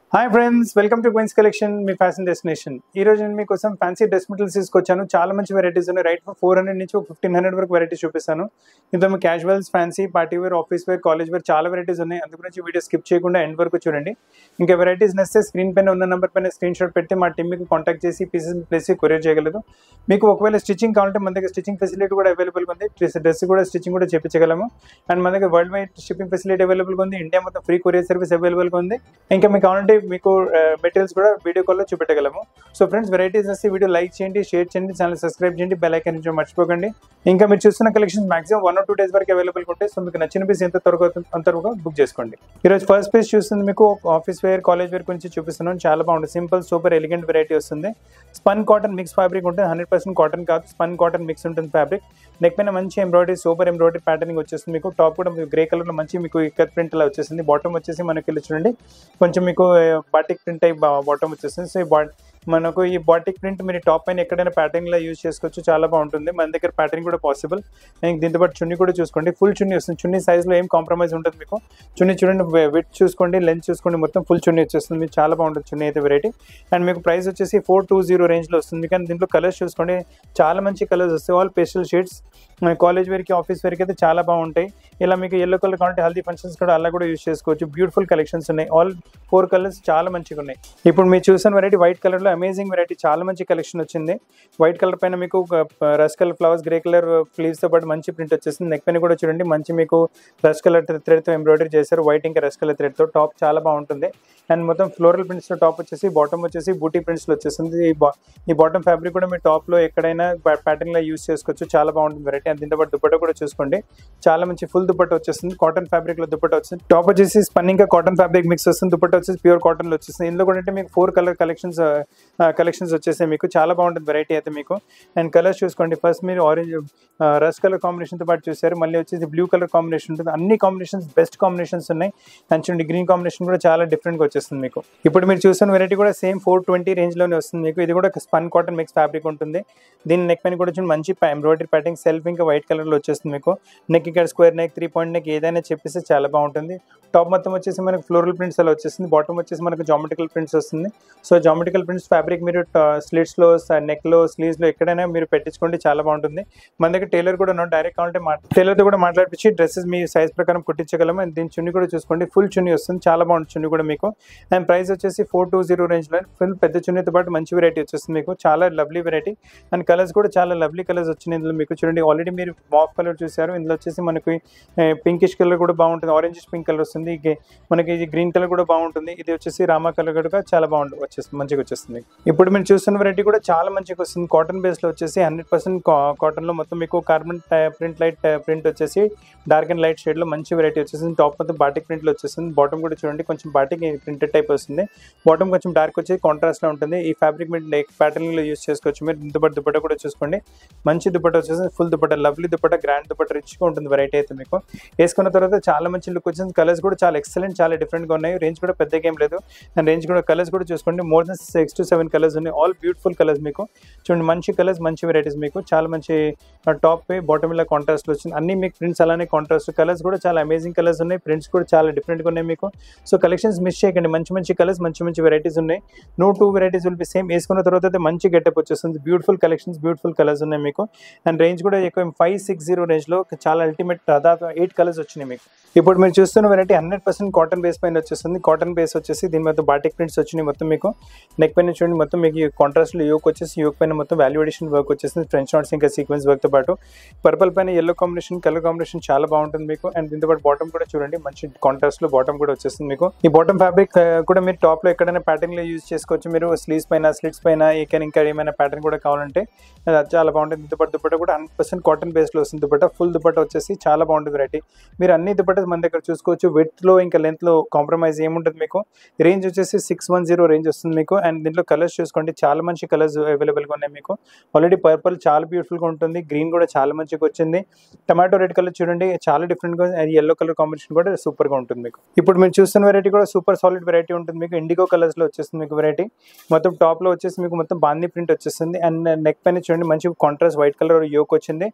Hi friends, welcome to queens collection, మీ fashion destination. ఈ రోజు నేను మీకోసం ఫ్యాన్సీ డ్రెస్ మెటీరియల్స్ తీసుకొచ్చాను. చాలా మంచి వెరైటీస్ ఉన్నాయి. రైట్ 400 నుంచి 1500 వరకు వెరైటీస్ చూపిస్తాను. ఇందులో casuals, fancy, party wear, office wear, college wear చాలా వెరైటీస్ ఉన్నాయి. అందు గురించి వీడియో స్కిప్ చేయకుండా ఎండ్ వరకు చూడండి. ఇంకా వెరైటీస్ నచ్చితే స్క్రీన్ పైన ఉన్న నెంబర్ పైన స్క్రీన్ షాట్ పెడితే మా టీమ్ మీకు కాంటాక్ట్ చేసి పీసెస్ ప్లేస్ కొరియర్ చేయగలదు. మీకు ఒకవేళ స్టిచ్చింగ్ కావాలంటే మన దగ్గర స్టిచ్చింగ్ ఫెసిలిటీ కూడా అవైలబుల్గా ఉంది. డ్రెస్ కూడా స్టిచ్చింగ్ కూడా చేయించగలము. అండ్ మన దగ్గర వరల్డ్ వైడ్ షిప్పింగ్ ఫెసిలిటీ అవైలబుల్గా ఉంది. ఇండియా మొత్తం ఫ్రీ కొరియర్ సర్వీస్ అవైలబుల్గా ఉంది. ఇంకా మీకు కావాలంటే మీకు మెటీరియల్స్ కూడా వీడియో కాల్లో చూపెట్టగలము. సో ఫ్రెండ్స్, వెరైటీస్ వస్తే వీడియో లైక్ చేయండి, షేర్ చేయండి, ఛానల్ సబ్స్క్రైబ్ చేయండి, బెల్ ఐకాన్ నుంచి మర్చిపోకండి. ఇంకా మీరు చూస్తున్న కలెక్షన్స్ మాక్సిమం 1 or 2 days వరకు అవైలబుల్గా ఉంటాయి. సో మీకు నచ్చిన పీస్ ఎంత త్వరగా బుక్ చేసుకోండి. ఈరోజు ఫస్ట్ పీస్ చూస్తుంది మీకు ఆఫీస్ వేర్, కాలేజ్ వేర్ గురించి చూపిస్తున్నాను. చాలా బాగుంటుంది. సింపుల్ సూపర్ ఎలిగెంట్ వెరైటీ వస్తుంది. స్పన్ కాటన్ మిక్స్ ఫ్యాబ్రిక్ ఉంటుంది. 100% కాటన్ కాదు, స్పన్ కాటన్ మిక్స్ ఉంటుంది ఫ్యాబ్రిక్. నెక్ పైన మంచి ఎంబ్రాయిడరీ, సూపర్ ఎంబ్రాయిడరీ ప్యాటర్నింగ్ వచ్చేస్తుంది. మీకు టాప్ కూడా గ్రే కలర్లో మంచి మీకు ఇక్కత్ ప్రింట్ అలా వచ్చేసింది. బాటమ్ వచ్చేసి మనకి వెళ్ళి చూడండి కొంచెం మీకు బాటిక్ ప్రింట్ టైప్ బాటమ్ వచ్చేస్తుంది. సో మనకు ఈ బాటిక్ ప్రింట్ మీరు టాప్ పైన ఎక్కడైనా ప్యాటర్న్లో యూజ్ చేసుకోవచ్చు. చాలా బాగుంటుంది. మన దగ్గర ప్యాటర్న్ కూడా పాసిబుల్. దీంతో పాటు చున్నీ కూడా చూసుకోండి. ఫుల్ చున్నీ వస్తుంది. చున్నీ సైజ్లో ఏం కాంప్రమైజ్ ఉంటుంది. మీకు చున్నీ చూడండి, విడ్త్ చూసుకోండి, లెంత్ చూసుకోండి, మొత్తం ఫుల్ చున్నీ వచ్చేస్తుంది. మీకు చాలా బాగుంటుంది చున్నీ అయితే వెరైటీ. అండ్ మీకు ప్రైస్ వచ్చేసి 420 రేంజ్లో వస్తుంది. కానీ దీంట్లో కలర్స్ చూసుకోండి, చాలా మంచి కలర్స్ వస్తాయి. All pastel shades. కాలేజ్ వేర్కి, ఆఫీస్ వేర్కి అయితే చాలా బాగుంటాయి. ఇలా మీకు ఎల్లో కలర్ కావాలంటే హల్దీ ఫంక్షన్స్ కూడా అలా కూడా యూజ్ చేసుకోవచ్చు. బ్యూటిఫుల్ కలెక్షన్స్ ఉన్నాయి. ఆల్ 4 కలర్స్ చాలా మంచిగా ఉన్నాయి. ఇప్పుడు మీరు చూసిన వెరైటీ వైట్ కలర్లో అమేజింగ్ వెరైటీ, చాలా మంచి కలెక్షన్ వచ్చింది. వైట్ కలర్ పైన మీకు rust colour flowers, grey colour ఫ్లీవ్స్తో పాటు మంచి ప్రింట్ వచ్చేసింది. నెక్ పైన కూడా చూడండి మంచి మీకు రస్ కలర్ థ్రెడ్తో ఎంబ్రాయిడరీ చేశారు. వైట్ ఇంకా రస్ కలర్ థ్రెడ్తో. టాప్ చాలా బాగుంటుంది. అండ్ మొత్తం ఫ్లోరల్ ప్రింట్స్లో టాప్ వచ్చేసి, బాటమ్ వచ్చేసి బూటీ ప్రింట్స్లో వచ్చేసింది. ఈ బాటమ్ ఫ్యాబ్రిక్ కూడా మీ టాప్లో ఎక్కడైనా ప్యాటర్న్లో యూజ్ చేసుకోవచ్చు. చాలా బాగుంటుంది వెరైటీ. అండ్ దీంతో పాటు దుపట్టా కూడా చూసుకోండి, చాలా మంచి ఫుల్ దుపట్టా వచ్చేస్తుంది. కాటన్ ఫ్యాబ్రిక్లో దుపట్టా వచ్చింది. టాప్ వచ్చేసి స్పన్ ఇంకా కాటన్ ఫ్యాబ్రిక్ మిక్స్ వస్తుంది. దుపట్టా వచ్చేసి ప్యూర్ కాటన్లో వచ్చేస్తుంది. ఇందులో కూడా అంటే మీకు 4 కలర్ కలెక్షన్స్ వచ్చేసాయి. మీకు చాలా బాగుంటుంది వెరైటీ అయితే మీకు. అండ్ కలర్స్ చూసుకోండి. ఫస్ట్ మీరు ఆరెంజ్ రస్ కలర్ కాంబినేషన్తో పాటు చూసారు. మళ్ళీ వచ్చేసి బ్లూ కలర్ కాంబినేషన్ ఉంటుంది. అన్ని కాంబినేషన్స్ బెస్ట్ కాంబినేషన్స్ ఉన్నాయి. అండ్ చూడండి గ్రీన్ కాంబినేషన్ కూడా చాలా డిఫరెంట్గా వచ్చేస్తుంది మీకు. ఇప్పుడు మీరు చూస్తున్న వెరైటీ కూడా సేమ్ 420 రేంజ్లోనే వస్తుంది మీకు. ఇది కూడా స్పన్ కాటన్ మిక్స్ ఫ్యాబ్రిక్ ఉంటుంది. దీని నెక్ పైన కూడా చూడండి మంచి ఎంబ్రాయిడరీ ప్యాటర్న్ సెల్ఫ్ ఇంకా వైట్ కలర్లో వచ్చేస్తుంది మీకు. నెక్ ఇక్కడ స్క్వేర్ నెక్, 3 పాయింట్ నెక్ ఏదైనా చెప్పేసి చాలా బాగుంటుంది. టాప్ మొత్తం వచ్చేసి మనకు ఫ్లోరల్ ప్రింట్స్ అలా వచ్చేస్తుంది. బాటమ్ వచ్చేసి మనకు జామెట్రికల్ ప్రింట్స్ వస్తుంది. సో జామెట్రికల్ ప్రింట్స్ ఫ్యాబ్రిక్ మీరు స్లిట్స్లో, నెక్లో, స్లీవ్స్లో ఎక్కడైనా మీరు పెట్టించుకోండి. చాలా బాగుంటుంది. మన దగ్గర టైలర్ కూడా ఉన్నాం. డైరెక్ట్ కావాలంటే టైలర్తో కూడా మాట్లాడిపించి డ్రెస్సెస్ మీ సైజ్ ప్రకారం కుట్టించగలము. అండ్ దీని చున్నీ కూడా చూసుకోండి, ఫుల్ చున్నీ వస్తుంది. చాలా బాగుంటుంది చున్నీ కూడా మీకు. అండ్ ప్రైస్ వచ్చేసి 420 రేంజ్లో ఫుల్ పెద్ద చున్నీతో పాటు మంచి వెరైటీ వచ్చేస్తుంది మీకు. చాలా లవ్లీ వెరైటీ. అండ్ కలర్స్ కూడా చాలా లవ్లీ కలర్స్ వచ్చినాయి ఇందులో మీకు. చూడండి ఆల్రెడీ మీరు మాఫ్ కలర్ చూసారు. ఇందులో వచ్చేసి మనకి పింకిష్ కలర్ కూడా బాగుంటుంది. ఆరెంజ్ పింక్ కలర్ వస్తుంది. మనకి ఇది గ్రీన్ కలర్ కూడా బాగుంటుంది. ఇది వచ్చేసి రామా కలర్ కూడా చాలా బాగుంటుంది, వచ్చేస్తుంది, మంచిగా వచ్చేస్తుంది. ఇప్పుడు మీరు చూస్తున్న వెరైటీ కూడా చాలా మంచిగా వస్తుంది. కాటన్ బేస్లో వచ్చేసి 100% కాటన్లో మొత్తం మీకు కార్బన్ ప్రింట్ లైట్ ప్రింట్ వచ్చేసి డార్క్ అండ్ లైట్ షేడ్లో మంచి వెరైటీ వచ్చేసింది. టాప్ మొత్తం బాటిక్ ప్రింట్లో వచ్చేస్తుంది. బాటమ్ కూడా చూడండి కొంచెం బాటిక్ ప్రింటెడ్ టైప్ వస్తుంది. బాటమ్ కొంచెం డార్క్ వచ్చి కాంట్రాస్ట్లో ఉంటుంది. ఈ ఫ్యాబ్రిక్ మీరు ప్యాటర్న్లో యూజ్ చేసుకోవచ్చు. మీరు దీంతో పాటు దుపట్టా కూడా చూసుకోండి, మంచి దుపట్టా వచ్చేసి full dupatta, lovely dupatta, grand dupatta, రిచ్గా ఉంటుంది వెరైటీ అయితే మీకు. వేసుకున్న తర్వాత చాలా మంచి లుక్ వచ్చింది. కలర్స్ కూడా చాలా ఎక్సలెంట్, చాలా డిఫరెంట్గా ఉన్నాయి. రేంజ్ కూడా పెద్దగా ఏం లేదు. అండ్ రేంజ్ కూడా కలర్స్ కూడా చూసుకోండి, మోర్ దెన్ 6 to 7 కలర్స్ ఉన్నాయి. ఆల్ బ్యూటిఫుల్ కలర్స్ మీకు. చూడండి మంచి కలర్స్, మంచి వెరైటీస్ మీకు. చాలా మంచి టాప్ పై బాటమ్ ఇలా కాంట్రాస్ట్లో వచ్చింది. అన్ని మీకు ప్రింట్స్ అలానే కాంట్రాస్ట్. కలర్స్ కూడా చాలా అమేజింగ్ కలర్స్ ఉన్నాయి. ప్రింట్స్ కూడా చాలా డిఫరెంట్గా ఉన్నాయి మీకు. సో కలెక్షన్స్ మిస్ చేయకండి. మంచి మంచి కలర్స్, మంచి మంచి వెరైటీస్ ఉన్నాయి. 2 వెరైటీస్ విల్ బి సేమ్. వేసుకున్న తర్వాత అయితే మంచి గెటప్ వచ్చేస్తుంది. బ్యూటిఫుల్ కలెక్షన్స్, బ్యూటిఫుల్ కలర్స్ ఉన్నాయి మీకు. అండ్ రేంజ్ కూడా ఎక్కువ 560 రేంజ్లో చాలా అల్టిమేట్. దాదాపు 8 కలర్స్ వచ్చినాయి మీకు. ఇప్పుడు మీరు చూస్తున్న వెరైటీ 100% కాటన్ బేస్ పైన వచ్చేస్తుంది. కాటన్ బేస్ వచ్చేసి దీని మొత్తం బాటిక్ ప్రింట్స్ వచ్చినాయి మొత్తం మీకు. నెక్ పైన చూడండి మొత్తం మీకు కాంట్రాస్ట్లో యోక్ వచ్చేసి, యోక్ పైన మొత్తం వాల్యుయేషన్ వర్క్ వచ్చేసింది. ఫ్రెంచ్ నాట్స్ ఇంకా సీక్వెన్స్ వర్క్తో పాటు పర్పుల్ పైన ఎల్లో కాంబినేషన్, కలర్ కాంబినేషన్ చాలా బాగుంటుంది మీకు. అండ్ దీంతో పాటు బాటమ్ కూడా చూడండి మంచి కాంట్రాస్ట్లో బాటమ్ కూడా వచ్చేస్తుంది మీకు. ఈ బాటమ్ ఫ్యాబ్రిక్ కూడా మీరు టాప్లో ఎక్కడైనా ప్యాటర్న్లో యూజ్ చేసుకోవచ్చు. మీరు స్లీవ్స్ పైన, స్లిట్స్ పైన ఇంకా ఏమైనా ప్యాటర్న్ కూడా కావాలంటే చాలా బాగుంటుంది. దీంతో పాటు దుపట్టా కూడా 100% కాటన్ బేస్లో వస్తుంది. దుపట్టా ఫుల్ దుపట్టా వచ్చేసి చాలా బాగుంటుంది వెరైటీ. మీరు అన్ని దుపట్టా మన దగ్గర చూసుకోవచ్చు. విడ్త్లో ఇంకా లెంత్లో కాంప్రమైజ్ ఏముంటుంది మీకు. రేంజ్ వచ్చేసి 610 రేంజ్ వస్తుంది మీకు. అండ్ దీంట్లో కలర్స్ చూసుకోండి, చాలా మంచి కలర్స్ అవైలబుల్గా ఉన్నాయి మీకు. ఆల్రెడీ పర్పుల్ చాలా బ్యూటిఫుల్గా ఉంటుంది. గ్రీన్ కూడా చాలా మంచిగా వచ్చింది. టమాటో రెడ్ కలర్ చూడండి చాలా డిఫరెంట్గా. అది ఎల్లో కలర్ కాంబినేషన్ కూడా సూపర్గా ఉంటుంది మీకు. ఇప్పుడు మీరు చూస్తున్న వెరైటీ కూడా సూపర్ సాలిడ్ వెరైటీ ఉంటుంది మీకు. ఇండిగో కలర్స్లో వచ్చేస్తుంది మీకు వెరైటీ. మొత్తం టాప్లో వచ్చేసి మీకు మొత్తం బాందీ ప్రింట్ వచ్చేస్తుంది. అండ్ నెక్ పైన చూడండి మంచి కాంట్రాస్ట్ వైట్ కలర్ యోక్ వచ్చింది.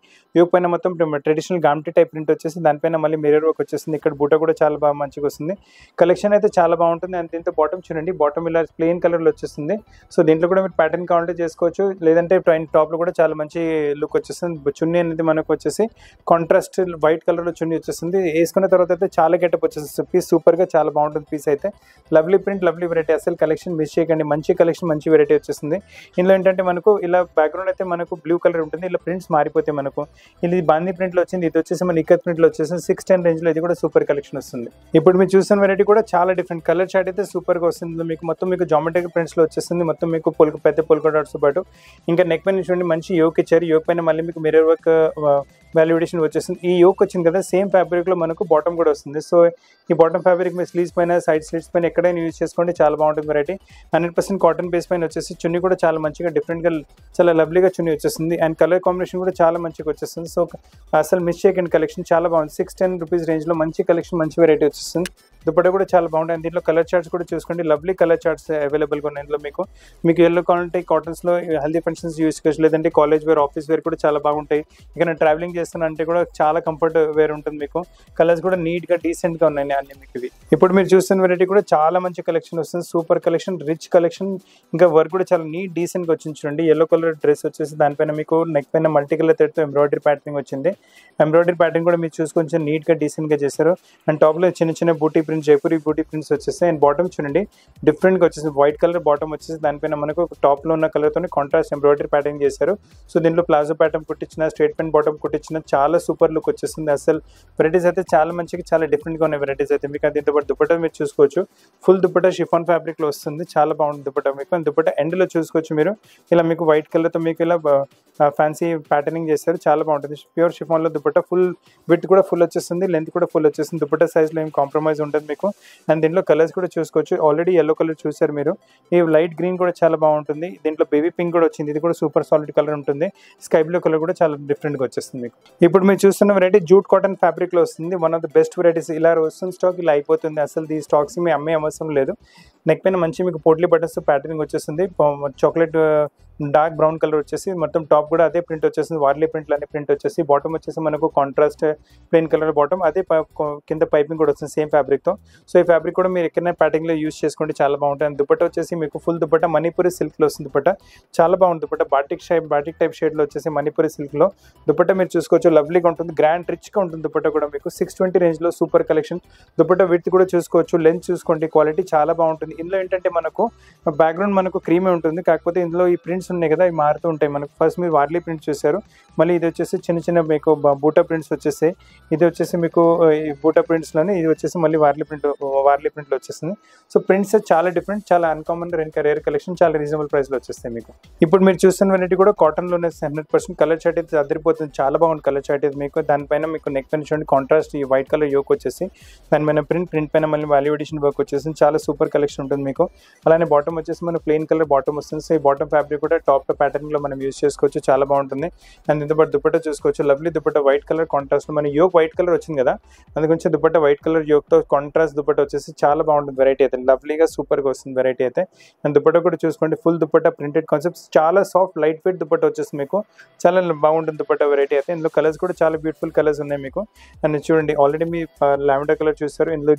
యోక్ పైన మొత్తం ట్రెడిషనల్ గామ్టీ టైప్ ప్రింట్ వచ్చేసి దానిపైన మళ్ళీ మిర్రర్ వర్క్ వచ్చేసింది. ఇక్కడ బూట కూడా చాలా బాగా మంచిగా వస్తుంది. కలెక్షన్ అయితే చాలా బాగుంటుంది. అండ్ దీంతో బాటమ్ చూడండి, బాటమ్ ఇలా ప్లెయిన్ కలర్లో వచ్చేస్తుంది. సో దీంట్లో కూడా మీరు ప్యాటర్న్ కావాలంటే చేసుకోవచ్చు, లేదంటే టాప్లో కూడా చాలా మంచి లుక్ వచ్చేస్తుంది. చున్నీ అనేది మనకు వచ్చేసి కాంట్రాస్ట్ వైట్ కలర్లో చున్నీ వచ్చేస్తుంది. వేసుకున్న తర్వాత అయితే చాలా గెటప్ వచ్చేస్తుంది. పీస్ సూపర్గా చాలా బాగుంటుంది. పీస్ అయితే లవ్లీ ప్రింట్, లవ్లీ వెరైటీ. అసలు కలెక్షన్ మిస్ చేయకండి, మంచి కలెక్షన్, మంచి వెరైటీ వచ్చేస్తుంది. ఇందులో ఏంటంటే మనకు ఇలా బ్యాక్గ్రౌండ్ అయితే మనకు బ్లూ కలర్ ఉంటుంది. ఇలా ప్రింట్స్ మారిపోతాయి మనకు. ఇది బాందీ ప్రింట్లో వచ్చింది, ఇది వచ్చేసి మన ఇక్కత్ ప్రింట్లో వచ్చేసి 610 రేంజ్లో ఇది కూడా సూపర్ కలెక్షన్ వస్తుంది. ఇప్పుడు మీరు చూసిన వెరైటీ కూడా చాలా డిఫరెంట్ కలర్ చార్ట్ అయితే సూపర్గా వస్తుంది. మీకు మొత్తం మీకు జామెట్రిక్ ప్రింట్స్లో వచ్చేస్తుంది. మొత్తం మీకు పెద్ద పొల్కా డాట్స్తో పాటు ఇంకా నెక్ పైన చూడండి మంచి యోక్ ఇచ్చారు. యోక్ పైన మళ్ళీ మీకు మిర్రర్ వర్క్ వాల్యుడేషన్ వచ్చేస్తుంది. ఈ యోక్ వచ్చింది కదా, సేమ్ ఫ్యాబ్రిక్లో మనకు బాటమ్ కూడా వస్తుంది. సో ఈ బాటమ్ ఫ్యాబ్రిక్ మీ స్లీవ్స్ పైన, సైడ్ స్లీవ్స్ పైన ఎక్కడైనా యూజ్ చేసుకోండి, చాలా బాగుంటుంది వెరైటీ. 100% కాటన్ బేస్ పైన వచ్చేసి చున్నీ కూడా చాలా మంచిగా డిఫరెంట్గా చాలా లవ్లీగా చున్నీ వచ్చేస్తుంది. అండ్ కలర్ కాంబినేషన్ కూడా చాలా మంచిగా వచ్చేస్తుంది. సో అసలు మిస్ చేయకండి, కలెక్షన్ చాలా బాగుంది. 610 రూపీస్ రేంజ్లో మంచి కలెక్షన్, మంచి వెరైటీ వచ్చేస్తుంది. దుపట్టా కూడా చాలా బాగుంటాయి. దీంట్లో కలర్ చార్ట్స్ కూడా చూసుకోండి, లవ్లీ కలర్ చార్ట్స్ అవైలబుల్గా ఉన్నాయి. ఇందులో మీకు ఎల్లో కావాలంటే కాటన్స్లో హెల్దీ ఫంక్షన్స్ యూజ్ చేసుకోవచ్చు, లేదంటే కాలేజ్ వేర్, ఆఫీస్ వేర్ కూడా చాలా బాగుంటాయి. ఇక నేను ట్రావెలింగ్ చేస్తున్నా అంటే కూడా చాలా కంఫర్ట్ వేర్ ఉంటుంది. మీకు కలర్స్ కూడా నీట్గా డీసెంట్గా ఉన్నాయి అన్ని మీకు ఇవి. ఇప్పుడు మీరు చూస్తున్న వెరైటీ కూడా చాలా మంచి కలెక్షన్ వస్తుంది. Super collection, rich collection. ఇంకా వర్క్ కూడా చాలా నీట్ డీసెంట్గా వచ్చింది. చూడండి ఎల్లో కలర్ డ్రెస్ వచ్చేసి దానిపైన మీకు నెక్ పైన మల్టీ కలర్ థ్రెడ్తో ఎంబ్రాయిడరీ ప్యాటర్నింగ్ వచ్చింది. ఎంబ్రాయిడరీ ప్యాటర్న్ కూడా మీరు చూసుకొని నీట్గా డీసెంట్గా చేశారు. అండ్ టాప్లో చిన్న చిన్న బూటీ ప్రింట్స్, జైపూరి బూటీ ప్రింట్స్ వచ్చేస్తాయి. అండ్ బాటమ్ చూడండి డిఫరెంట్గా వచ్చేసి వైట్ కలర్ బాటమ్ వచ్చేసి దానిపైన మనకు టాప్లో ఉన్న కలర్తో కాంట్రాస్ట్ ఎంబ్రాయిడరీ ప్యాటర్న్ చేశారు. సో దీంట్లో ప్లాజో ప్యాటర్న్ కుట్టించిన, స్ట్రేట్ పెన్ బాటమ్ కుట్టించిన, చాలా సూపర్ లుక్ వచ్చేస్తుంది. అసలు వెరైటీస్ అయితే చాలా మంచిగా, చాలా డిఫరెంట్గా ఉన్నాయి వెరైటీస్ అయితే. మీకు దీంతో పాటు దుపట్టా మీరు చూసుకోవచ్చు, ఫుల్ దుపట్టా షిఫాన్ ఫ్యాబ్రిక్లో వస్తుంది. చాలా బాగుంటుంది దుపట్టా మీకు. అండ్ దుపట్టా ఎండ్లో చూసుకోవచ్చు మీరు, ఇలా మీకు వైట్ కలర్తో మీకు ఇలా ఫ్యాన్సీ ప్యాటర్నింగ్ చేస్తారు, చాలా బాగుంటుంది. ప్యూర్ షిఫాన్లో దుపట్టా ఫుల్ విడ్త్ కూడా ఫుల్ వచ్చేస్తుంది, లెంత్ కూడా ఫుల్ వచ్చేస్తుంది. దుపట్టా సైజ్లో ఏం కాంప్రమైజ్ ఉంటుంది మీకు. అండ్ దీంట్లో కలర్స్ కూడా చూసుకోవచ్చు, ఆల్రెడీ ఎల్లో కలర్ చూసారు మీరు. ఈ లైట్ గ్రీన్ కూడా చాలా బాగుంటుంది. దీంట్లో బేబీ పింక్ కూడా వచ్చింది, ఇది కూడా సూపర్ సాలిడ్ కలర్ ఉంటుంది. స్కై బ్లూ కలర్ కూడా చాలా డిఫరెంట్గా వచ్చేస్తుంది మీకు. ఇప్పుడు మీరు చూస్తున్న వెరైటీ జూట్ కాటన్ ఫ్యాబ్రిక్లో వస్తుంది. One of the best varieties. ఇలా వస్తున్న స్టాక్ ఇలా అయిపోతుంది. అసలు ఈ స్టాక్స్ మీ అమ్మే అవసరం లేదు. నెక్ పైన మంచి మీకు పోట్లీ బటన్స్ ప్యాటర్నింగ్ వచ్చేస్తుంది. చాక్లెట్ డార్క్ బ్రౌన్ కలర్ వచ్చేసి మొత్తం టాప్ కూడా అదే ప్రింట్ వచ్చేసింది. వార్లీ ప్రింట్ అనే ప్రింట్ వచ్చేసి బాటమ్ వచ్చేసి మనకు కాంట్రాస్ట్ ప్లెయిన్ కలర్ బాటమ్, అదే కింద పైపింగ్ కూడా వస్తుంది సేమ్ ఫ్యాబ్రిక్తో. సో ఈ ఫ్యాబ్రిక్ కూడా మీరు ఎక్కడైనా ప్యాటర్న్లో యూజ్ చేసుకోండి, చాలా బాగుంటుంది. అండ్ దుపట్టా వచ్చేసి మీకు ఫుల్ దుపట్టా మణిపూరి సిల్క్లో వస్తుంది. దుపట్టా చాలా బాగుంటుంది. దుపట్టా బాటిక్ టైప్ షేడ్లో వచ్చేసి మణిపూరి సిల్క్లో దుపట్టా మీరు చూసుకోవచ్చు, లవ్లీగా ఉంటుంది, గ్రాండ్ రిచ్గా ఉంటుంది. దుపట్టా కూడా మీకు 620 రేంజ్లో సూపర్ కలెక్షన్. దుపట్టా విడ్త్ కూడా చూసుకోవచ్చు, లెంత్ చూసుకోండి, క్వాలిటీ చాలా బాగుంటుంది. ఇందులో ఏంటంటే మనకు బ్యాక్గ్రౌండ్ మనకు క్రీమే ఉంటుంది, కాకపోతే ఇందులో ఈ ప్రింట్స్ ఉన్నాయి కదా, ఇవి మారుతూ ఉంటాయి మనకు. ఫస్ట్ మీరు వార్లీ ప్రింట్ చూసారు, మళ్ళీ ఇది వచ్చేసి చిన్న చిన్న మీకు బూటా ప్రింట్స్ వచ్చేసాయి. ఇది వచ్చేసి మీకు ఈ బూటా ప్రింట్స్లోనే ఇది వచ్చేసి మళ్ళీ వార్లీ ప్రింట్లో వచ్చేసింది. సో ప్రింట్స్ చాలా డిఫరెంట్, చాలా అన్కామన్, రేర్ కలెక్షన్, చాలా రీజనబుల్ ప్రైస్లో వచ్చేస్తాయి మీకు. ఇప్పుడు మీరు చూస్తున్న వెరైటీ కూడా కాటన్లోనే 100% కలర్ చార్ట్ అయితే అదిరిపోతుంది, చాలా బాగుంది కలర్ చార్ట్ అయితే మీకు. దానిపైన మీకు నెక్ పైన చూడండి కాంట్రాస్ట్ ఈ వైట్ కలర్ యోక్ వచ్చేసి దానిపైన ప్రింట్ పైన మళ్ళీ వాల్యుడేషన్ వర్క్ వచ్చేసి చాలా సూపర్ కలెక్షన్ ఉంటుంది మీకు. అలానే బాటమ్ వచ్చేసి మన ప్లెయిన్ కలర్ బాటమ్ వస్తుంది. సో ఈ బాటమ్ ఫ్యాబ్రిక్ కూడా టాప్ ప్యాటర్న్లో మనం యూజ్ చేసుకోవచ్చు, చాలా బాగుంటుంది. అండ్ దీంతో పాటు దుపట్టా చూసుకోవచ్చు, lovely dupatta white colour contrast, మన యోక్ వైట్ కలర్ వచ్చింది కదా, అందుకొంచెం దుపట్టా వైట్ కలర్ యోక్తో కాంట్రాస్ట్ దుపట్టా వచ్చేసి చాలా బాగుంటుంది వెరైటీ అయితే, లవ్లీగా సూపర్గా వస్తుంది వెరైటీ అయితే. అండ్ దుపట్టా కూడా చూసుకోండి, ఫుల్ దుపట్టా ప్రింటెడ్ కాన్సెప్ట్స్, చాలా సాఫ్ట్ లైట్ వెయిట్ దుపట్టా వచ్చేసి మీకు, చాలా బాగుంటుంది దుపట్టా వెరైటీ అయితే. ఇందులో కలర్స్ కూడా చాలా బ్యూటిఫుల్ కలర్స్ ఉన్నాయి మీకు. అండ్ చూడండి ఆల్రెడీ మీ లావెండర్ కలర్ చూస్తారు, ఇందులో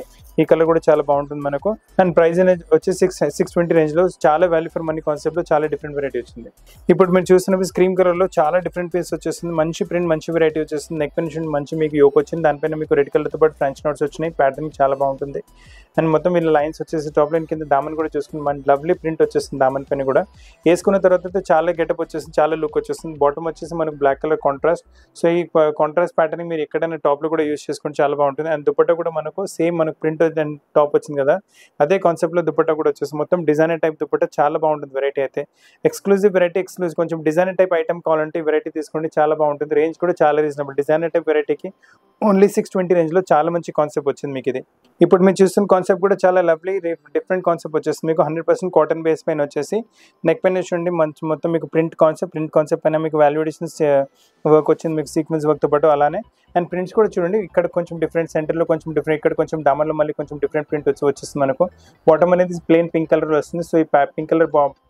ఈ కలర్ కూడా చాలా బాగుంటుంది మనకు. అండ్ ప్రైస్ అనేది వచ్చి 620 రేంజ్లో చాలా వాల్యూ ఫర్ మనీ కాన్సెప్ట్లో చాలా డిఫరెంట్ వెరైటీ వచ్చింది. ఇప్పుడు మీరు చూస్తున్నవి స్క్రీన్ కలర్లో చాలా డిఫరెంట్ పీస్ వచ్చేస్తుంది, మంచి ప్రింట్, మంచి వెరైటీ వచ్చేస్తుంది. నెక్ పైన మంచి మీకు యోక్ వచ్చింది, దానిపైన మీకు రెడ్ కలర్తో పాటు ఫ్రెంచ్ నోట్స్ వచ్చినాయి, ప్యాటర్న్ చాలా బాగుంటుంది. అండ్ మొత్తం ఇలా లైన్స్ వచ్చేసి టాప్ లైన్ కింద దామన్ కూడా చూసుకుని మన లవ్లీ ప్రింట్ వచ్చేస్తుంది దామన్ పైన కూడా. వేసుకున్న తర్వాత అయితే చాలా గెటప్ వచ్చేస్తుంది, చాలా లుక్ వచ్చేస్తుంది. బాటమ్ వచ్చేసి మనకు బ్లాక్ కలర్ కాంట్రాస్ట్. సో ఈ కాంట్రాస్ట్ ప్యాటర్న్ మీరు ఎక్కడైనా టాప్లో కూడా యూస్ చేసుకుంటే చాలా బాగుంటుంది. అండ్ దుపట్టా కూడా మనకు సేమ్ మనకు ప్రింట్ అండ్ టాప్ వచ్చింది కదా, అదే కాన్సెప్ట్లో దుపట్టా కూడా వచ్చేసి మొత్తం డిజైనర్ టైప్ దుపట్టా, చాలా బాగుంటుంది వెరైటీ అయితే. ఎక్స్క్లూజివ్ కొంచెం డిజైనర్ టైప్ ఐటమ్ కావాలంటే ఈ వెరైటీ తీసుకోండి, చాలా బాగుంటుంది. రేంజ్ కూడా చాలా రీజనబుల్. డిజైనర్ టైప్ వెరైటీకి ఓన్లీ 620 రేంజ్లో చాలా మంచి కాన్సెప్ట్ వచ్చింది మీకు ఇది. ఇప్పుడు మీరు చూస్తున్న కాన్సెప్ట్ కూడా చాలా లవ్లీ డిఫరెంట్ కాన్సెప్ట్ వచ్చేస్తుంది మీకు. 100% కాటన్ బేస్ పైన వచ్చేసి నెక్ పైన చూడండి మొత్తం మీకు ప్రింట్ కాన్సెప్ట్ పైన మీకు వాల్యుడేషన్స్ వర్క్ వచ్చింది మీకు, సీక్వెన్స్ వర్క్తో పాటు. అలానే అండ్ ప్రింట్స్ కూడా చూడండి, ఇక్కడ కొంచెం డిఫరెంట్, సెంటర్లో కొంచెం డిఫరెంట్, ఇక్కడ కొంచెం దామన్లో మళ్ళీ కొంచెం డిఫరెంట్ ప్రింట్ వచ్చేస్తుంది మనకు. బాటమ్ అనేది ప్లెయిన్ పింక్ కలర్ వస్తుంది. సో ఈ పింక్ కలర్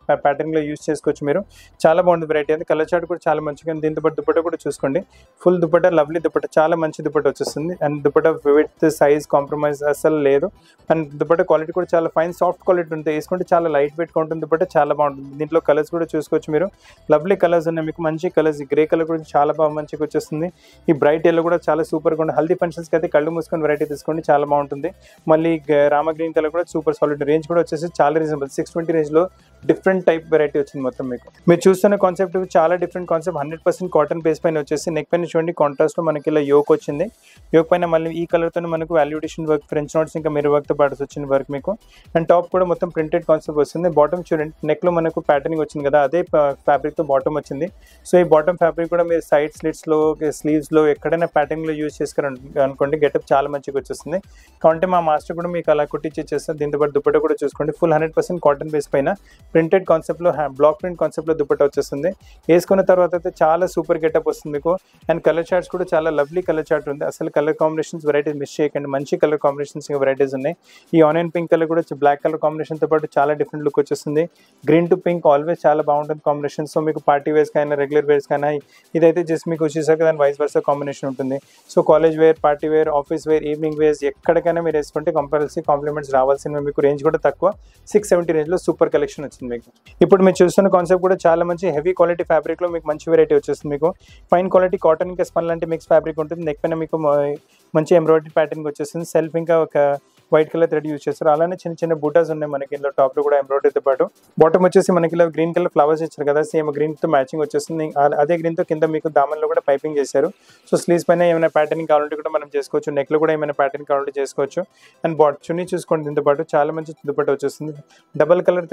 ప్యాటర్న్లో యూస్ చేసుకోవచ్చు మీరు. చాలా బాగుంది వెరైటీ అది. కలర్ చార్ట్ కూడా చాలా మంచిగా. దీంతో పాటు దుపట్టా కూడా చూసుకోండి. ఫుల్ దుపట్టా, లవ్లీ దుపట్టా, చాలా మంచి దుపట్టా వచ్చేస్తుంది. And dupatta width size compromise అసలు లేదు. అండ్ దుపట్టా క్వాలిటీ కూడా చాలా ఫైన్ సాఫ్ట్ క్వాలిటీ ఉంటుంది. వేసుకుంటే చాలా లైట్ వెయిట్గా ఉంటుంది. దుపట్టా చాలా బాగుంటుంది. దీంట్లో కలర్స్ కూడా చూసుకోవచ్చు మీరు. లవ్లీ కలర్స్ ఉన్నాయి మీకు, మంచి కలర్స్. ఈ గ్రే కలర్ కూడా చాలా బాగా మంచిగా వచ్చేస్తుంది. ఈ బ్రైట్ ఎల్లో కూడా చాలా సూపర్గా ఉంటుంది. హల్దీ ఫంక్షన్స్కి అయితే కళ్ళు మూసుకొని వెరైటీ తీసుకోండి, చాలా బాగుంటుంది. మళ్ళీ రామ గ్రీన్ కలర్ కూడా సూపర్ సాలిడ్. రేంజ్ కూడా వచ్చేసి చాలా రీజనబుల్. 620 రేంజ్లో డిఫరెంట్ టైప్ వెరైటీ వచ్చింది మొత్తం మీకు. మీరు చూస్తున్న కాన్సెప్ట్ చాలా డిఫరెంట్ కాన్సెప్ట్. 100% కాటన్ బేస్ పైన వచ్చేసి నెక్ పైన చూడండి కాంట్రాస్ట్లో మనకి ఇలా యోక్ వచ్చింది. యోక్ పైన మళ్ళీ ఈ కలర్తో మనకు వాల్యుడేషన్ వర్క్, ఫ్రెంచ్ నోట్స్ ఇంకా మిర్రర్ వర్క్తో పాటు వచ్చిన వర్క్ మీకు. అండ్ టాప్ కూడా మొత్తం ప్రింటెడ్ కాన్సెప్ట్ వస్తుంది. బాటమ్ చూడండి, నెక్లో మనకు ప్యాటర్నింగ్ వచ్చింది కదా, అదే ఫ్యాబ్రిక్తో బాటమ్ వచ్చింది. సో ఈ బాటమ్ ఫ్యాబ్రిక్ కూడా మీరు సైడ్ స్లిట్స్లో, స్లీవ్స్లో ఎక్కడైనా ప్యాటర్న్లో యూజ్ చేసుకుని అనుకోండి, గెటప్ చాలా మంచిగా వచ్చేస్తుంది. కాబట్టి మా మాస్టర్ కూడా మీకు అలా కుట్టించి ఇచ్చేస్తారు. దీంతో పాటు దుపట్టా కూడా చూసుకోండి. ఫుల్ 100% కాటన్ బేస్ పైన ప్రింటెడ్ కాన్సెప్ట్లో, బ్లాక్ ప్రింట్ కాన్సెప్ట్లో దుపట్టా వచ్చేస్తుంది. వేసుకున్న తర్వాత అయితే చాలా సూపర్ గెటప్ వస్తుంది మీకు. అండ్ కలర్ చార్ట్స్ కూడా చాలా లవ్లీ కలర్ చార్ట్ ఉంది. అసలు కలర్ కాంబినేషన్స్ వెరైటీస్ మిస్ చేయకండి. మంచి కలర్ కాంబినేషన్స్ వెరైటీస్ ఉన్నాయి. ఈ ఆనియన్ పింక్ కలర్ కూడా బ్లాక్ కలర్ కాంబినేషన్తో పాటు చాలా డిఫరెంట్ లుక్ వచ్చేస్తుంది. గ్రీన్ టు పింక్ ఆల్వేస్ చాలా బాగుంటుంది కాంబినేషన్. సో మీకు పార్టీ వేర్స్ కైనా, రెగ్యులర్ వేర్స్ కైనా, ఇదైతే జస్ట్ మీకు వచ్చేసాక దాని వైస్ వర్సా కాంబినేషన్ ఉంటుంది. So college wear, party wear, office wear, evening wears ఎక్కడికైనా మీరు వేసుకుంటే కంపల్సరీ కాంప్లిమెంట్స్ రావాల్సినవి. మీకు రేంజ్ కూడా తక్కువ, 670 రేంజ్లో సూపర్ కలెక్షన్ వచ్చింది మీకు. ఇప్పుడు మీరు చూస్తున్న కాన్సెప్ట్ కూడా చాలా మంచి హెవీ క్వాలిటీ ఫ్యాబ్రిక్లో మీకు మంచి వెరైటీ వచ్చేస్తుంది మీకు. ఫైన్ క్వాలిటీ కాటన్ ఇంకా స్పన్ లాంటి మిక్స్ ఫ్యాబ్రిక్ ఉంటుంది. నెక్ పైన మీకు మంచి ఎంబ్రాయిడరీ ప్యాటర్న్ వచ్చేస్తుంది. సెల్ఫ్ ఇంకా ఒక వైట్ కలర్ థ్రెడ్ యూజ్ చేస్తారు. అలానే చిన్న చిన్న బూటాస్ ఉన్నాయి మనకి ఇందులో. టాప్లో కూడా ఎంబ్రాయిడరీతో పాటు బాటమ్ వచ్చేసి మనకి ఇలా గ్రీన్ కలర్ ఫ్లవర్స్ ఇచ్చారు కదా, సేమ్ గ్రీన్తో మ్యాచింగ్ వచ్చేస్తుంది. అదే గ్రీన్తో కింద మీకు దామన్లో కూడా పైపింగ్ చేశారు. సో స్లీవ్స్ పైన ఏమైనా ప్యాటర్నింగ్ కావాలంటే కూడా మనం చేసుకోవచ్చు. నెక్లో కూడా ఏమైనా ప్యాటర్న్ కావాలంటే చేసుకోవచ్చు. అండ్ చున్నీ చూసుకోండి. దీంతో పాటు చాలా మంచి దుపట్టా వచ్చేస్తుంది. డబల్ కలర్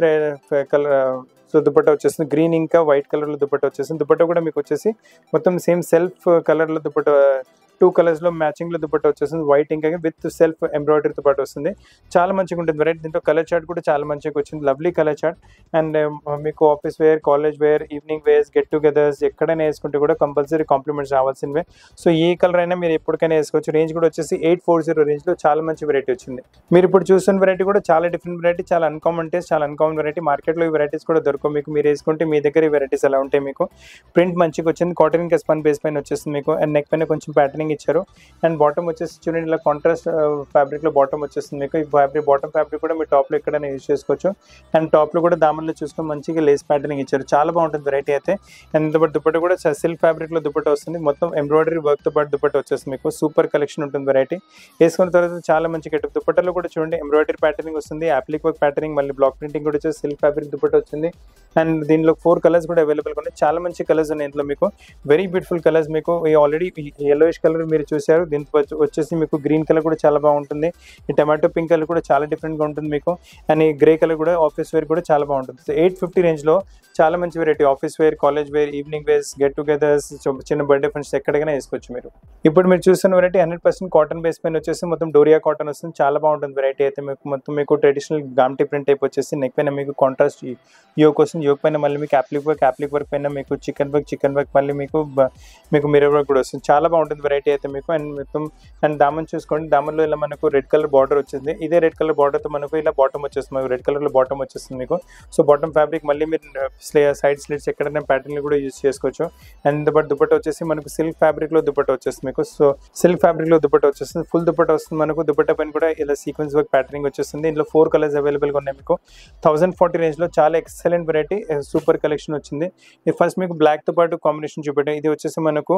సో దుపట్టా వచ్చేస్తుంది. గ్రీన్ ఇంకా వైట్ కలర్లో దుపట్టా వచ్చేస్తుంది. దుపట్టా కూడా మీకు వచ్చేసి మొత్తం సేమ్ సెల్ఫ్ కలర్లో దుపట్టా, 2 కలర్స్లో మ్యాచింగ్లో దుపట్టా వచ్చేస్తుంది. వైట్ ఇంకా విత్ సెల్ఫ్ ఎంబ్రాయిడరీతో పాటు వస్తుంది. చాలా మంచిగా ఉంటుంది వెరైటీ. దీంట్లో కలర్ చార్ట్ కూడా చాలా మంచిగా వచ్చింది. Lovely colour chart. అండ్ మీకు office wear, college wear, evening wears, get togethers ఎక్కడైనా వేసుకుంటే కూడా కంపల్సరీ కాంప్లిమెంట్స్ రావాల్సినవే. సో ఏ కలర్ అయినా మీరు ఎప్పటికైనా వేసుకోవచ్చు. రేంజ్ కూడా వచ్చేసి 840 రేంజ్లో చాలా మంచి వెరైటీ వచ్చింది. మీరు ఇప్పుడు చూస్తున్న వెరైటీ కూడా చాలా డిఫరెంట్ వెరైటీ, చాలా అన్కామన్ టేస్ట్, చాలా అన్కామన్ వెరైటీ. మార్కెట్లో ఈ వెరైటీస్ కూడా దొరకవు మీకు. మీరు వేసుకుంటే మీ దగ్గర ఈ వెరైటీస్ ఎలా ఉంటాయి మీకు. ప్రింట్ మంచిగా వచ్చింది. కాటన్ ఇంకా స్పన్ బేస్ పైన వచ్చేస్తుంది మీకు. అండ్ నెక్ పైన కొంచెం ప్యాటర్నింగ్ ఇచ్చారు. అండ్ బాటమ్ వచ్చేసి చూడండి ఇలా కాంట్రాస్ట్ ఫ్యాబ్రిక్లో బాటమ్ వచ్చేస్తుంది మీకు. ఈ ఫ్యాబ్రిక్, బాటమ్ ఫ్యాబ్రిక్ కూడా మీ టాప్లో ఎక్కడైనా యూజ్ చేసుకోవచ్చు. అండ్ టాప్లో కూడా దామన్లో చూసుకొని మంచిగా లేస్ ప్యాటర్నింగ్ ఇచ్చారు. చాలా బాగుంటుంది వెరైటీ అయితే. అండ్ దుపట్టా కూడా సిల్క్ ఫ్యాబ్రిక్లో దుపట్టా వస్తుంది. మొత్తం ఎంబ్రాయిడరీ వర్క్తో పాటు దుపట్టా వచ్చేస్తుంది మీకు. సూపర్ కలెక్షన్ ఉంటుంది వెరైటీ. వేసుకున్న తర్వాత చాలా మంచి గెటప్. దుపట్టాలో కూడా చూడండి ఎంబ్రాయిడరీ ప్యాటర్నింగ్ వస్తుంది, అప్లిక్ వర్క్ ప్యాటర్నింగ్, మళ్ళీ బ్లాక్ ప్రింటింగ్ కూడా వచ్చేసి సిల్క్ ఫ్యాబ్రిక్ దుపట్టా వచ్చింది. అండ్ దీనిలో 4 కలర్స్ కూడా అవైలబుల్గా ఉన్నాయి. చాలా మంచి కలర్స్ ఉన్నాయి ఇందులో మీకు. వెరీ బ్యూటిఫుల్ కలర్స్ మీకు. ఆల్రెడీ yellowish కలర్ మీరు చూసారు. దీంతో వచ్చేసి మీకు గ్రీన్ కలర్ కూడా చాలా బాగుంటుంది. ఈ టమాటో పింక్ కలర్ కూడా చాలా డిఫరెంట్గా ఉంటుంది మీకు. అండ్ ఈ గ్రే కలర్ కూడా ఆఫీస్ వేర్ కూడా చాలా బాగుంటుంది. సో 850 రేంజ్లో చాలా మంచి variety. Office wear, college wear, evening wears, get togethers, చిన్న బర్త్డే ఫంక్షన్స్ ఎక్కడికైనా వేసుకోవచ్చు మీరు. ఇప్పుడు మీరు చూస్తున్న వెరైటీ 100% కాటన్ బేస్ పైన వచ్చేసి మొత్తం డోరియా కాటన్ వస్తుంది. చాలా బాగుంటుంది వెరైటీ అయితే మీకు. మొత్తం మీకు ట్రెడిషనల్ గామ్టీ ప్రింట్ టైప్ వచ్చేసి నెక్ పైన మీకు కాంట్రాస్ట్ యోక్ వస్తుంది. యోక్ పైన మళ్ళీ మీకు అప్లిక్ వర్క్ పైన మీకు చికెన్ వర్క్ మళ్ళీ మీకు మిర్రర్ వర్క్ కూడా వస్తుంది. చాలా బాగుంటుంది వెరైటీ అయితే మీకు. అండ్ మొత్తం అండ్ దామన్ చూసుకోండి. దామన్లో ఇలా మనకు రెడ్ కలర్ బార్డర్ వచ్చింది. ఇదే రెడ్ కలర్ బార్డర్తో మనకు ఇలా బాటమ్ వచ్చేస్తుంది. రెడ్ కలర్లో బాటమ్ వచ్చేస్తుంది మీకు. సో బాటమ్ ఫ్యాబ్రిక్ మళ్ళీ మీరు సైడ్ స్లిట్స్ ఎక్కడైనా ప్యాటర్న్ కూడా యూజ్ చేసుకోవచ్చు. అండ్ బట్ దుపట్టా వచ్చేసి మనకు సిల్క్ ఫ్యాబ్రిక్లో దుపట్టా వచ్చేస్తుంది మీకు. సో సిల్క్ ఫ్యాబ్రిక్లో దుపట్టా వచ్చేస్తుంది. ఫుల్ దుపట్టా వస్తుంది మనకు. దుపట్టా పైన కూడా ఇలా సీక్వెన్స్ వర్క్ ప్యాటర్నింగ్ వచ్చేస్తుంది. ఇందులో 4 కలర్స్ అవైలబుల్గా ఉన్నాయి మీకు. 1040 రేంజ్లో చాలా ఎక్సలెంట్ వెరైటీ, సూపర్ కలెక్షన్ వచ్చింది. ఇది ఫస్ట్ మీకు బ్లాక్తో పాటు కాంబినేషన్ చూపెట్టాం. ఇది వచ్చేసి మనకు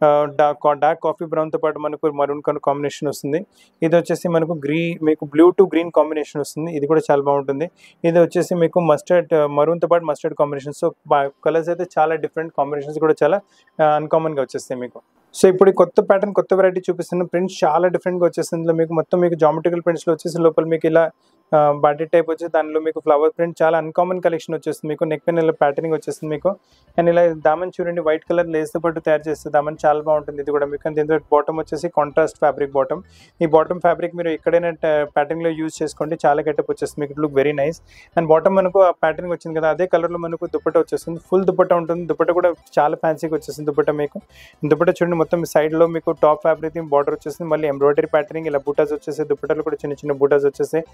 డార్క్ కాఫీ బ్రౌన్తో పాటు మనకు మరూన్ కలర్ కాంబినేషన్ వస్తుంది. ఇది వచ్చేసి మనకు మీకు బ్లూ టు గ్రీన్ కాంబినేషన్ వస్తుంది. ఇది కూడా చాలా బాగుంటుంది. ఇది వచ్చేసి మీకు మస్టర్డ్, మరూన్తో పాటు మస్టర్డ్ కాంబినేషన్. సో కలర్స్ అయితే చాలా డిఫరెంట్, కాంబినేషన్స్ కూడా చాలా అన్కామన్గా వచ్చేస్తాయి మీకు. సో ఇప్పుడు కొత్త ప్యాటర్న్, కొత్త వెరైటీ చూపిస్తున్న ప్రింట్స్ చాలా డిఫరెంట్గా వచ్చేస్తుంది. ఇందులో మీకు మొత్తం మీకు జామెట్రికల్ ప్రింట్స్లో వచ్చేసి లోపల మీకు ఇలా బాడీ టైప్ వచ్చి దానిలో మీకు ఫ్లవర్ ప్రింట్ చాలా అన్కామన్ కలెక్షన్ వచ్చేస్తుంది మీకు. నెక్ పైన ఇలా ప్యాటర్నింగ్ వచ్చేస్తుంది మీకు. అండ్ ఇలా దామన్ చూడండి వైట్ కలర్ లేస్తో పాటు తయారు చేస్తుంది. దామన్ చాలా బాగుంటుంది ఇది కూడా మీకు. దీంతో బాటమ్ వచ్చేసి కాంట్రాస్ట్ ఫ్యాబ్రిక్ బాటమ్. ఈ బాటమ్ ఫ్యాబ్రిక్ మీరు ఎక్కడైనా ప్యాటర్న్లో యూజ్ చేసుకోండి, చాలా గెటప్ వచ్చేస్తుంది మీకు. It look very nice. And bottom మనకు ఆ ప్యాటర్నింగ్ వచ్చింది కదా, అదే కలర్లో మనకు దుపట్టా వచ్చేస్తుంది. ఫుల్ దుపట్టా ఉంటుంది. దుపట్టా కూడా చాలా ఫ్యాన్సీగా వచ్చేస్తుంది దుపట్టా మీకు. దుపట్టా చూడండి మొత్తం సైడ్లో మీకు టాప్ ఫ్యాబ్రిక్ బార్డర్ వచ్చేస్తుంది. మళ్ళీ ఎంబ్రాయిడరీ ప్యాటర్నింగ్ ఇలా బూటాస్ వచ్చేసి దుపట్టాలు కూడా చిన్న చిన్న బూటాస్ వచ్చేసాయి. అండ్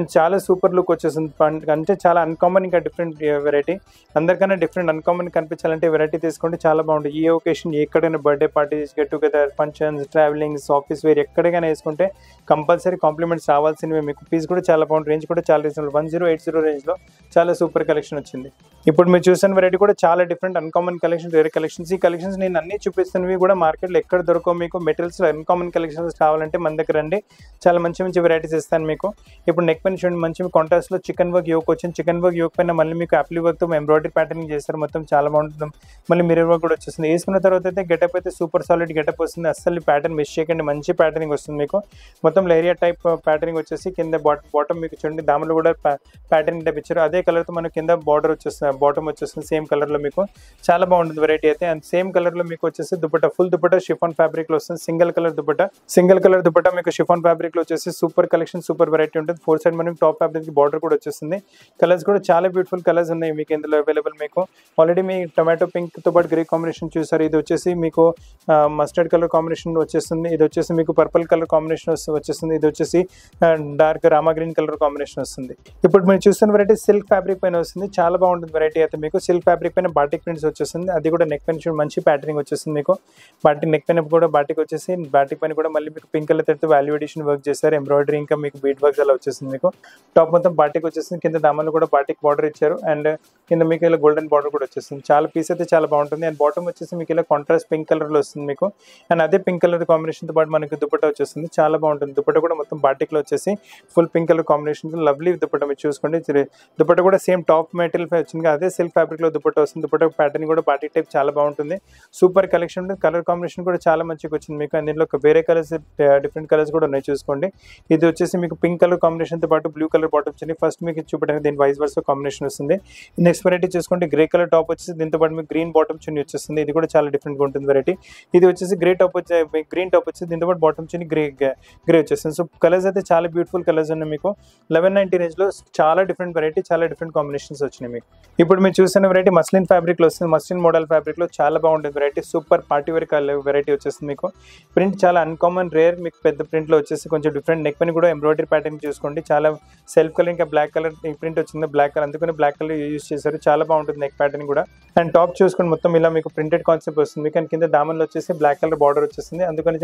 అండ్ చాలా సూపర్ లుక్ వచ్చేస్తుంది. అంటే చాలా అన్కామన్, ఇంకా డిఫరెంట్ వెరైటీ. అందరికన్నా డిఫరెంట్ అన్కామన్ కనిపించాలంటే వెరైటీ తీసుకోండి, చాలా బాగుంటుంది. ఈ ఒకేషన్ ఎక్కడైనా birthday parties, get together, functions, travelings, office wear ఎక్కడికైనా వేసుకుంటే కంపల్సరీ కాంప్లిమెంట్స్ రావాల్సినవి మీకు. పీస్ కూడా చాలా బాగుంటుంది, రేంజ్ కూడా చాలా రీజనబుల్. 1080 రేంజ్లో చాలా సూపర్ కలెక్షన్ వచ్చింది. ఇప్పుడు మీరు చూసిన వెరైటీ కూడా చాలా different uncommon collection, rare collections. ఈ కలెక్షన్స్ నేను అన్ని చూపిస్తున్నవి కూడా మార్కెట్లో ఎక్కడ దొరకవు మీకు. మెటీరియల్స్లో అన్కామన్ కలెక్షన్స్ కావాలంటే మన దగ్గర రండి, చాలా మంచి మంచి వెరైటీస్ ఇస్తాను మీకు. ఇప్పుడు నెక్ పైన చూడండి, మంచి కాంట్రాస్ట్లో చికెన్ వర్క్ యోక్ వచ్చింది. చికెన్ వర్క్ యోక్ పైన మళ్ళీ మీకు యాప్లీ వర్క్తో ఎంబ్రాయిడరీ ప్యాటర్నింగ్ చేస్తారు, మొత్తం చాలా బాగుంటుంది. మళ్ళీ మిర్రర్ వర్క్ కూడా వచ్చేస్తుంది. వేసుకున్న తర్వాత అయితే గెటప్ అయితే సూపర్ సాలిడ్ గెటప్ వస్తుంది. అస్సలు ప్యాటర్న్ మిస్ చేయకండి, మంచి ప్యాటర్నింగ్ వస్తుంది మీకు. మొత్తం లేరియా టైప్ ప్యాటర్నింగ్ వచ్చేసి కింద బాటమ్ మీకు చూడండి, దామలో కూడా ప్యాటర్నింగ్ టైప్ ఇచ్చారు. అదే కలర్తో మనకి కింద బార్డర్ వచ్చేస్తుంది, బాటమ్ వచ్చేస్తుంది సేమ్ కలర్లో మీకు. చాలా బాగుంటుంది వెరైటీ అయితే. అండ్ సేమ్ కలర్లో మీకు వచ్చేసి దుపట్టా, ఫుల్ దుపట్టా షిఫాన్ ఫ్యాబ్రిక్లో వస్తుంది. సింగిల్ కలర్ దుపట్టా మీకు షిఫాన్ ఫ్యాబ్రిక్లో వచ్చేసి సూపర్ కలెక్షన్, సూపర్ వెరైటీ ఉంటుంది. 4 సైడ్ మనకి టాప్ ఫ్యాబ్రిక్ బార్డర్ కూడా వచ్చేస్తుంది. కలర్స్ కూడా చాలా బ్యూటిఫుల్ కలర్స్ ఉన్నాయి మీకు ఇందులో అవైలబుల్ మీకు. ఆల్రెడీ మీ టొమాటో పింక్తో పాటు గ్రే కాంబినేషన్ చూసారు. ఇది వచ్చేసి మీకు మస్టర్డ్ కలర్ కాంబినేషన్ వచ్చేస్తుంది. ఇది వచ్చేసి మీకు పర్పుల్ కలర్ కాంబినేషన్ వచ్చేస్తుంది. ఇది వచ్చేసి dark Rama green colour combination వస్తుంది. ఇప్పుడు మీరు చూస్తున్న వెరైటీ సిల్క్ ఫ్యాబ్రిక్ పైన వస్తుంది, చాలా బాగుంటుంది వెరైటీ అయితే మీకు. సిల్క్ ఫ్యాబ్రిక్ పైన బాటిక్ ప్రింట్స్ వచ్చేస్తుంది. అది కూడా నెక్ పైన చూడండి, మంచి ప్యాటర్నింగ్ వచ్చేస్తుంది మీకు. నెక్ పైన కూడా బాటిక్ వచ్చేసి, బాటిక్ పైన కూడా మళ్ళీ మీకు పింక్ కలర్ తో వాల్యూ ఎడిషన్ వర్క్ చేస్తారు. ఎంబ్రాయిడరీ ఇంకా మీకు బీట్ వర్క్స్ అలా వచ్చేస్తుంది మీకు. టాప్ మొత్తం బాటిక్ వచ్చేస్తుంది, కింద దామన్లో కూడా బాటిక్ బార్డర్ ఇచ్చారు. అండ్ కింద మీకు ఇలా గోల్డెన్ బార్డర్ కూడా వచ్చేస్తుంది. చాలా పీస్ అయితే చాలా బాగుంటుంది. అండ్ బాటమ్ వచ్చేసి మీకు ఇలా కాంట్రాస్ట్ పింక్ కలర్లో వస్తుంది మీకు. అండ్ అదే పింక్ కలర్ కాంబినేషన్తో పాటు మనకి దుపట్టా వచ్చేస్తుంది, చాలా బాగుంటుంది. దుపట్టా కూడా మొత్తం బాటిక్లో వచ్చేసి full pink colour combination, lovely dupatta మీరు చూసుకోండి. దుపట్టా కూడా సేమ్ టాప్ మెటీరియల్ వచ్చింది, అదే సిల్క్ ఫ్యాబ్రిక్లో దుపట్టా వస్తుంది. దుపట్టా ప్యాటర్న్ కూడా బాటిక్ టైప్ చాలా బాగుంటుంది. సూపర్ కలెక్షన్ ఉంటుంది. కలర్ కాంబినేషన్ కూడా చాలా మంచిగా వచ్చింది మీకు. అండ్ దీనిలో వేరే కలర్స్, డిఫరెంట్ కలర్స్ కూడా ఉన్నాయి చూసుకోండి. ఇది వచ్చేసి మీకు పింక్ కలర్ కాంబినేషన్తో పాటు బ్లూ కలర్ బాటమ్ వచ్చింది. ఫస్ట్ మీకు చూపడానికి దీని వైస్ వర్సా కాంబినేషన్ వస్తుంది. నెక్స్ట్ వెరైటీ చూసుకోండి, గ్రే కలర్ టాప్ వచ్చేసి దీంతో పాటు మీకు గ్రీన్ బాటమ్ చున్నీ వచ్చేస్తుంది. ఇది కూడా చాలా డిఫరెంట్గా ఉంటుంది వెరైటీ. ఇది వచ్చేసి గ్రీన్ టాప్ వచ్చేసి దీంతో పాటు బాటమ్ చున్నీ గ్రే వచ్చేస్తుంది. సో కలర్స్ అయితే చాలా బ్యూటిఫుల్ కలర్స్ ఉన్నాయి మీకు. 1190 రేంజ్లో చాలా డిఫరెంట్ వెరైటీ, చాలా డిఫరెంట్ కాంబినేషన్స్ వచ్చినాయి మీకు. ఇప్పుడు మీరు చూసిన వెరైటీ మస్లిన్ ఫ్యాబ్రిక్లో వస్తుంది. మస్లిన్ మోడల్ ఫ్యాబ్రిక్లో చాలా బాగుంటుంది variety. Super party wear variety వచ్చేస్తుంది మీకు. ప్రింట్ చాలా అన్కామన్ రేర్ మీకు. పెద్ద ప్రింట్లో వచ్చేసి కొంచెం డిఫరెంట్. నెక్ పైన కూడా ఎంబ్రాయిడరీ ప్యాటర్న్ చూసుకోండి, చాలా సెల్ఫ్ కలర్ ఇంకా బ్లాక్ కలర్ ప్రింట్ వచ్చింది. బ్లాక్ కలర్, అందుకని బ్లాక్ కలర్ యూజ్ చేశారు. చాలా బాగుంటుంది నెక్ ప్యాటర్న్ కూడా. అండ్ టాప్ చూసుకోండి, మొత్తం ఇలా మీకు ప్రింటెడ్ కాన్సెప్ట్ వస్తుంది. కానీ కింద దామన్లో వచ్చేసి బ్లాక్ కలర్ బార్డర్ వచ్చేసింది. అందుకని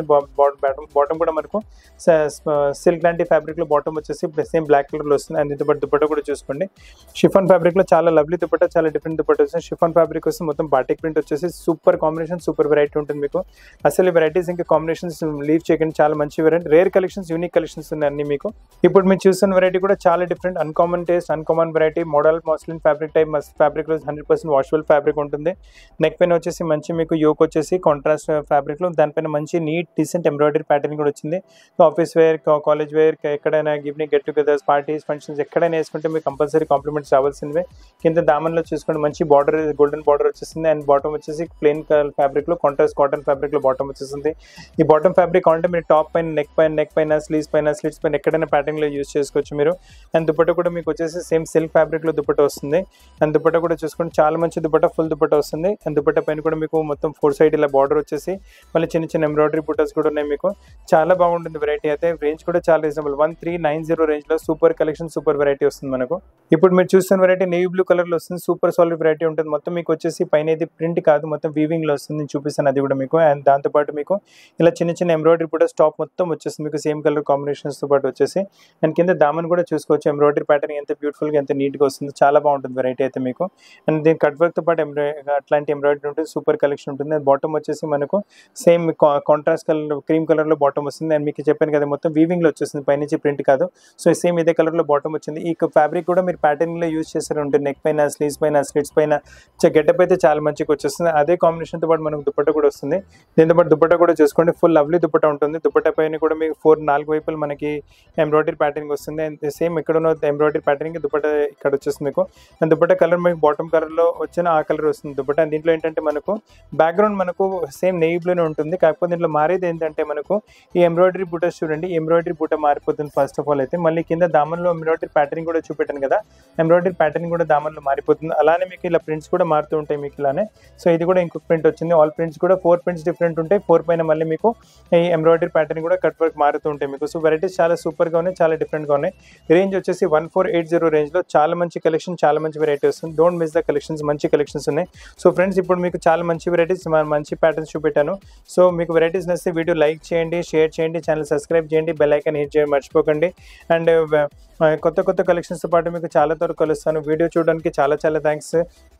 బాటమ్ కూడా మనకు సిల్క్ లాంటి ఫ్యాబ్రిక్లో బాటమ్ వచ్చేసి సేమ్ బ్లాక్ కలర్లో వస్తుంది. అండ్ దీంతో పాటు దుపట్టా కూడా చూసుకోండి, షిఫాన్ ఫ్యాబ్రిక్లో చాలా లవ్లీ దుపట్టా, చాలా డిఫరెంట్ దుపట్టా వస్తుంది. షిఫాన్ ఫ్యాబ్రిక్ వస్తుంది, మొత్తం బాటిక్ ప్రింట్ వచ్చేసి సూపర్ కాంబినేషన్, సూపర్ వెరైటీ ఉంటుంది మీకు. అసలు ఈ వెరైటీస్ ఇంకా కాంబినేషన్స్ లీవ్ చేయకండి, చాలా మంచి variety, rare collections, unique collections ఉన్నాయి అన్ని మీకు. ఇప్పుడు మీరు చూస్తున్న వెరైటీ కూడా చాలా different, uncommon taste, uncommon variety. Model muslin fabric type ఫ్యాబ్రిక్లో 100% వాషబుల్ ఫ్యాబ్రిక్ ఉంటుంది. నెక్ పైన వచ్చేసి మంచి మీకు యోక్ వచ్చేసి కాంట్రాస్ట్ ఫ్యాబ్రిక్లో, దానిపైన మంచి నీట్ డీసెంట్ ఎంబ్రాయిడరీ ప్యాటర్న్ కూడా వచ్చింది. ఆఫీస్ వేర్, కాలేజ్ వేర్, ఎక్కడైనా evening get togethers, parties, functions ఎక్కడైనా వేసుకుంటే మీకు కంపల్సరీ కాంప్లిమెంట్స్ రావాల్సిందే. కింద దామన్లో చూసుకోండి, మంచి బార్డర్, గోల్డెన్ బార్డర్ వచ్చేసింది. అండ్ బాటమ్ వచ్చేసి ప్లెయిన్ ఫ్యాబ్రిక్లో కాంట్రాస్ట్ కాటన్ ఫ్యాబ్రిక్లో బాటమ్ వచ్చేసింది. ఈ బాటమ్ ఫ్యాబ్రిక్ అంటే మీరు టాప్ పైన, నెక్ పైన, స్లీవ్స్ పైన ఎక్కడైనా ప్యాటర్న్లో యూజ్ చేసుకోవచ్చు మీరు. అండ్ దుపట్టా కూడా మీకు వచ్చేసి సేమ్ సిల్క్ ఫ్యాబ్రిక్లో దుపట్టా వస్తుంది. అండ్ దుపట్టా కూడా చూసుకోండి, చాలా మంచి దుపట్టా, ఫుల్ దుపట్టా వస్తుంది. అండ్ దుపట్టా పైన కూడా మీకు మొత్తం 4 సైడ్ ఇలా బార్డర్ వచ్చేసి మళ్ళీ చిన్న చిన్న ఎంబ్రాయిడరీ బుటాస్ కూడా ఉన్నాయి మీకు. చాలా బాగుంటుంది వెరైటీ అయితే. రేంజ్ కూడా చాలా రీజనబుల్, 1390 రేంజ్లో సూపర్ కలెక్షన్, సూపర్ వెరైటీ వస్తుంది మనకు. ఇప్పుడు మీరు చూస్తున్న వెరైటీ నేవీ బ్లూ కలర్లో వస్తుంది. సూపర్ సాలిడ్ వెరైటీ ఉంటుంది. మొత్తం మీకు వచ్చేసి పైన ఇది ప్రింట్ కాదు, మొత్తం వీవింగ్లో వస్తుంది. నేను చూపిస్తాను అది కూడా మీకు. అండ్ దాంతోపాటు మీకు ఇలా చిన్న చిన్న ఎంబ్రాయిడరీ బుటాస్ టాప్ మొత్తం వచ్చేస్తుంది మీకు, సేమ్ కలర్ కాంబినేషన్స్తో పాటు వచ్చేసి. అండ్ కింద దామన్ కూడా చూసుకోవచ్చు, ఎంబ్రాయిడరీ ప్యాటర్న్ ఎంత బ్యూటిఫుల్గా, ఎంత నీట్గా వస్తుంది. చాలా బాగుంటుంది వెరైటీ అయితే మీకు. అండ్ దీని కట్ వర్క్తో పాటు అట్లాంటి ఎంబ్రాయిడరీ ఉంటుంది, సూపర్ కలెక్షన్ ఉంటుంది. బాటమ్ వచ్చేసి మనకు సేమ్ కాంట్రాస్ట్ కలర్, క్రీమ్ కలర్లో బాటమ్ వస్తుంది. అండ్ మీకు చెప్పాను కదా, మొత్తం వీవింగ్లో వచ్చేస్తుంది, పైనుంచి ప్రింట్ కాదు. సో సేమ్ ఇదే కలర్లో బాటమ్ వచ్చింది. ఈ ఫ్యాబ్రిక్ కూడా మీరు ప్యాటర్న్లో యూజ్ చేస్తారు ఉంటుంది, నెక్ పైన, స్లీవ్స్ పైన, స్లిట్స్ పైన. గెటప్ అయితే చాలా మంచిగా వచ్చేస్తుంది. అదే కాంబినేషన్తో పాటు మనకు దుపట్టా కూడా వస్తుంది. దీంతో పాటు దుపట్టా కూడా చూసుకోండి, ఫుల్ లవ్లీ దుపట్టా ఉంటుంది. దుపట్టా పైన కూడా మీకు 4 వైపులు మనకి ఎంబ్రాయిడరీ ప్యాటర్నింగ్ వస్తుంది. అండ్ సేమ్ ఇక్కడ ఉన్న ఎంబ్రాయిడరీ ప్యాటర్నింగ్ దుపట్టా ఇక్కడ వచ్చేస్తుంది మీకు. అండ్ దుపట్టా కలర్ మీకు బాటమ్ కలర్లో వచ్చిన ఆ కలర్ వస్తుంది దుపట్టా. అండ్ దీంట్లో ఏంటంటే మనకు బ్యాక్గ్రౌండ్ మనకు సేమ్ నెయ్యి బ్లూనే ఉంటుంది. కాకపోతే దీంట్లో మారేది ఏంటంటే మనకు ఈ ఎంబ్రాయిడరీ బూటాస్ చూడండి, ఎంబ్రాయిడరీ బూటా మారిపోతుంది ఫస్ట్ ఆఫ్ ఆల్ అయితే. మళ్ళీ కింద దామన్లో ఎంబ్రాయిడరీ ప్యాటర్నింగ్ కూడా చూపెట్టాను కదా, ఎంబ్రాయిడరీ ప్యాటర్న్ కూడా దామన్లో మారిపోతుంది. అలానే మీకు ఇలా ప్రింట్స్ కూడా మారుతూ ఉంటాయి మీకు ఇలానే. సో ఇది కూడా ఇంకొక ప్రింట్ వచ్చింది. ఆల్ ప్రింట్స్ కూడా 4 ప్రింట్స్ డిఫరెంట్ ఉంటాయి. 4 పైన మళ్ళీ మీకు ఈ ఎంబ్రాయిడరీ ప్యాటర్న్ కూడా కట్ వర్క్ మారుతూ ఉంటాయి మీకు. సో వెరైటీస్ చాలా సూపర్గా ఉన్నాయి, చాలా డిఫరెంట్గా ఉన్నాయి. రేంజ్ వచ్చేసి 1480 రేంజ్లో చాలా మంచి కలెక్షన్, చాలా మంచి వెరైటీ వస్తుంది. డోంట్ మిస్ ద కలెక్షన్స్, మంచి కలెక్షన్స్ ఉన్నాయి. సో ఫ్రెండ్స్ ఇప్పుడు మీకు చాలా మంచి వెరైటీస్, మంచి ప్యాటర్న్స్ చూపెట్టాను. సో మీకు వెరైటీస్ నచ్చితే వీడియో లైక్ చేయండి, షేర్ చేయండి, ఛానల్ సబ్స్క్రైబ్ చేయండి, బెల్ ఐకాన్ హిట్ చేయండి మర్చిపోకండి. అండ్ కొత్త కొత్త కలెక్షన్స్తో పాటు మీకు చాలా త్వరగా కలుస్తాను. వీడియో చూడడానికి చాలా థ్యాంక్స్.